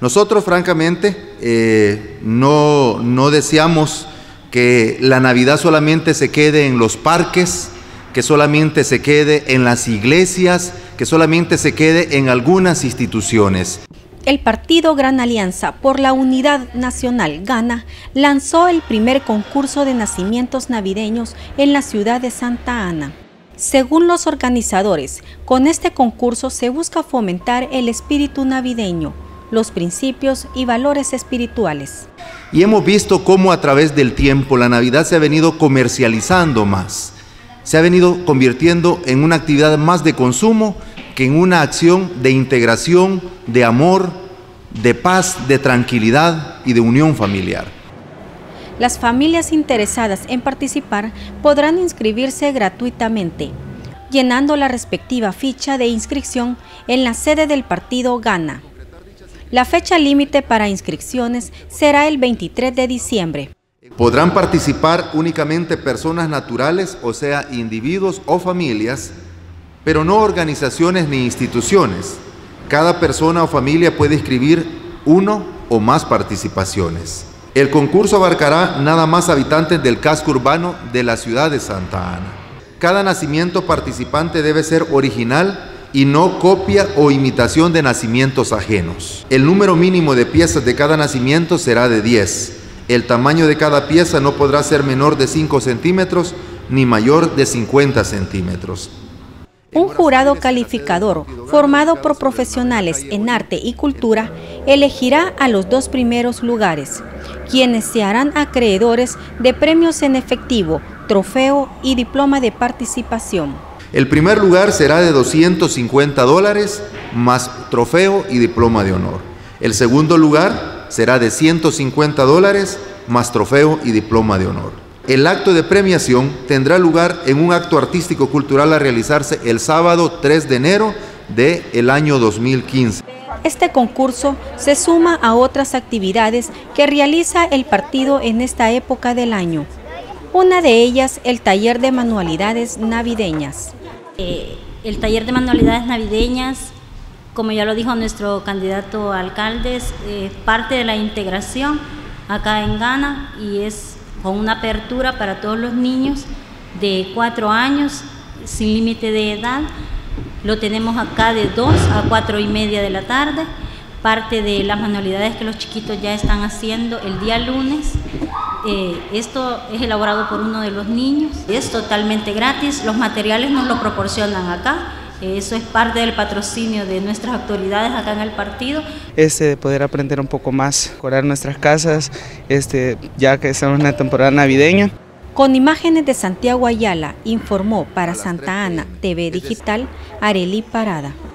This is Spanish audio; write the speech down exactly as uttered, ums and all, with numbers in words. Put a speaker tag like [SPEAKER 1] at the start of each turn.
[SPEAKER 1] Nosotros, francamente, eh, no, no deseamos que la Navidad solamente se quede en los parques, que solamente se quede en las iglesias, que solamente se quede en algunas instituciones.
[SPEAKER 2] El partido Gran Alianza por la Unidad Nacional Gana lanzó el primer concurso de nacimientos navideños en la ciudad de Santa Ana. Según los organizadores, con este concurso se busca fomentar el espíritu navideño, los principios y valores espirituales.
[SPEAKER 1] Y hemos visto cómo a través del tiempo la Navidad se ha venido comercializando más, se ha venido convirtiendo en una actividad más de consumo que en una acción de integración, de amor, de paz, de tranquilidad y de unión familiar.
[SPEAKER 2] Las familias interesadas en participar podrán inscribirse gratuitamente, llenando la respectiva ficha de inscripción en la sede del partido Gana. La fecha límite para inscripciones será el veintitrés de diciembre.
[SPEAKER 1] Podrán participar únicamente personas naturales, o sea, individuos o familias, pero no organizaciones ni instituciones. Cada persona o familia puede inscribir uno o más participaciones. El concurso abarcará nada más habitantes del casco urbano de la ciudad de Santa Ana. Cada nacimiento participante debe ser original y no copia o imitación de nacimientos ajenos. El número mínimo de piezas de cada nacimiento será de diez. El tamaño de cada pieza no podrá ser menor de cinco centímetros ni mayor de cincuenta centímetros.
[SPEAKER 2] Un jurado calificador, formado por profesionales en arte y cultura, elegirá a los dos primeros lugares, quienes se harán acreedores de premios en efectivo, trofeo y diploma de participación.
[SPEAKER 1] El primer lugar será de doscientos cincuenta dólares, más trofeo y diploma de honor. El segundo lugar será de ciento cincuenta dólares, más trofeo y diploma de honor. El acto de premiación tendrá lugar en un acto artístico-cultural a realizarse el sábado tres de enero del año dos mil quince.
[SPEAKER 2] Este concurso se suma a otras actividades que realiza el partido en esta época del año. Una de ellas, el taller de manualidades navideñas.
[SPEAKER 3] Eh, el taller de manualidades navideñas, como ya lo dijo nuestro candidato a alcalde, es eh, parte de la integración acá en Gana y es con una apertura para todos los niños de cuatro años, sin límite de edad. Lo tenemos acá de dos a cuatro y media de la tarde. Parte de las manualidades que los chiquitos ya están haciendo el día lunes. Eh, esto es elaborado por uno de los niños. Es totalmente gratis. Los materiales nos lo proporcionan acá. Eh, eso es parte del patrocinio de nuestras autoridades acá en el partido.
[SPEAKER 4] Este, poder aprender un poco más, decorar nuestras casas, este, ya que estamos en la temporada navideña.
[SPEAKER 2] Con imágenes de Santiago Ayala, informó para Santa Ana T V Digital Arely Parada.